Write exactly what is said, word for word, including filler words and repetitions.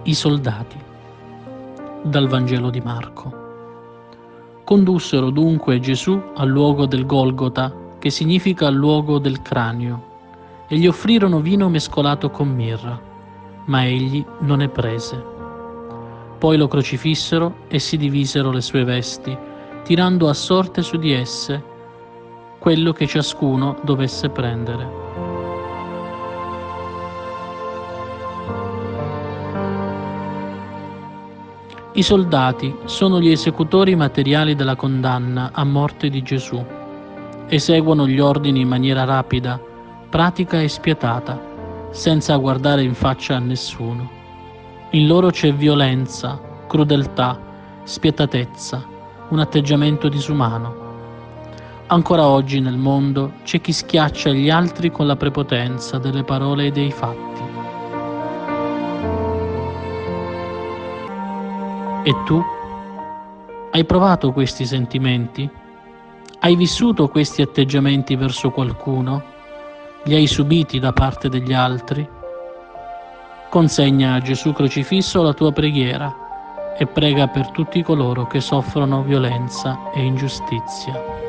I soldati. Dal Vangelo di Marco. Condussero dunque Gesù al luogo del Golgota, che significa luogo del cranio, e gli offrirono vino mescolato con mirra, ma egli non ne prese. Poi lo crocifissero e si divisero le sue vesti, tirando a sorte su di esse quello che ciascuno dovesse prendere. I soldati sono gli esecutori materiali della condanna a morte di Gesù. Eseguono gli ordini in maniera rapida, pratica e spietata, senza guardare in faccia a nessuno. In loro c'è violenza, crudeltà, spietatezza, un atteggiamento disumano. Ancora oggi nel mondo c'è chi schiaccia gli altri con la prepotenza delle parole e dei fatti. E tu? Hai provato questi sentimenti? Hai vissuto questi atteggiamenti verso qualcuno? Li hai subiti da parte degli altri? Consegna a Gesù crocifisso la tua preghiera e prega per tutti coloro che soffrono violenza e ingiustizia.